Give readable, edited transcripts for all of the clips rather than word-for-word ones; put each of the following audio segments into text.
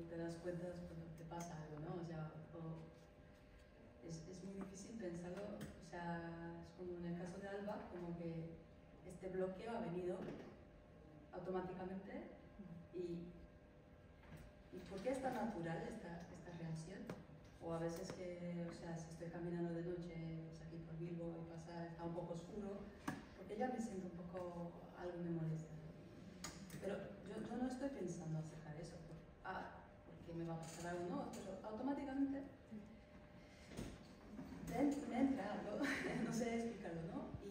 te das cuenta cuando te pasa algo, ¿no? O sea, es muy difícil pensarlo, o sea, es como en el caso de Alba, como que este bloqueo ha venido automáticamente y ¿por qué es tan natural esta reacción? O a veces que, o sea, si estoy caminando de noche pues aquí por Bilbo y pasa, está un poco oscuro, porque ya me siento un poco, algo me molesta. Pero yo no estoy pensando acerca de eso, porque me va a pasar algo, no, pero automáticamente me entra algo, no sé explicarlo, ¿no?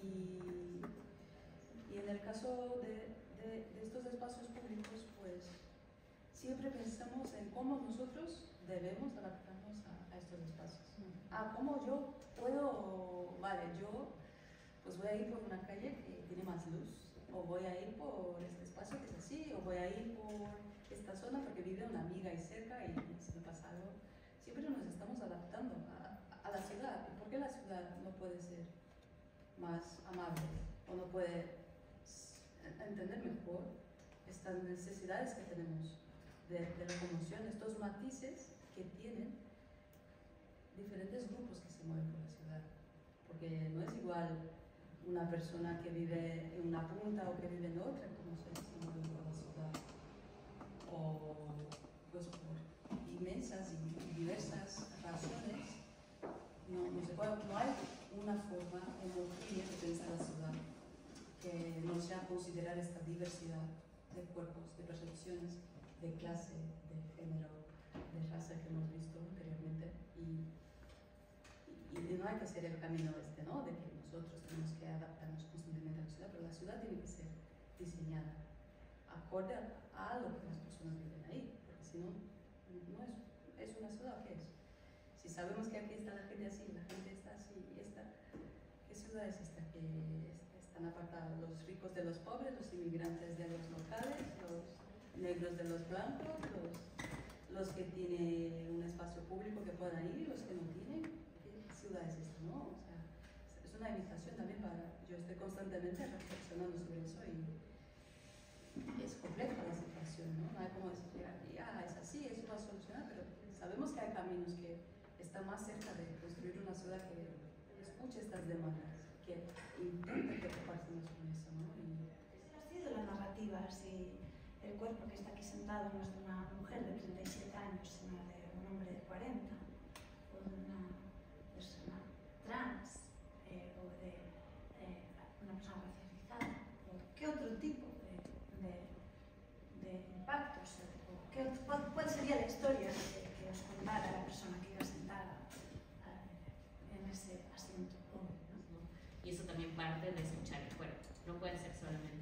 Y en el caso de estos espacios públicos, pues siempre pensamos en cómo nosotros debemos adaptarnos a estos espacios. Cómo yo puedo, vale, yo pues voy a ir por una calle que tiene más luz, o voy a ir por este espacio que es así, o voy a ir por esta zona porque vive una amiga ahí cerca y si me pasa algo. Siempre nos estamos adaptando a la ciudad. ¿Y por qué la ciudad no puede ser más amable o no puede entender mejor estas necesidades que tenemos de locomoción, estos matices que tienen diferentes grupos que se mueven por la ciudad? Porque no es igual una persona que vive en una punta o que vive en otra, como se mueve por la ciudad. O pues por inmensas y diversas razones, no hay una forma homogénea de pensar la ciudad que no sea considerar esta diversidad de cuerpos, de percepciones, de clase, de género, de raza que hemos visto anteriormente. Y no hay que hacer el camino ¿no? De que nosotros tenemos que adaptarnos constantemente a la ciudad, pero la ciudad tiene que ser diseñada acorde a lo que las personas viven ahí, porque si no, no es una ciudad. ¿Qué es? Si sabemos que aquí está la gente así, la gente está así y ¿qué ciudad es esta? Que están apartados los ricos de los pobres, los inmigrantes de los locales, los negros de los blancos, los que tienen un espacio público que puedan ir y los que no tienen. ¿Qué ciudad es esta, no? O sea, es una invitación también yo estoy constantemente reflexionando sobre eso y es compleja la situación, ¿no? No hay como decir, es así, eso va a solucionar, pero sabemos que hay caminos que están más cerca de construir una ciudad que escuche estas demandas, que intente preocuparse más con eso, ¿no? ¿Esa ha sido la narrativa? Si el cuerpo que está aquí sentado no es de una mujer de 37 años, sino de un hombre de 40, o de una persona trans, o de una persona racializada, o qué otro tipo de impactos, ¿cuál sería la historia que os contara la persona que iba sentada en ese asiento? Y eso también parte de escuchar el cuerpo, no puede ser solamente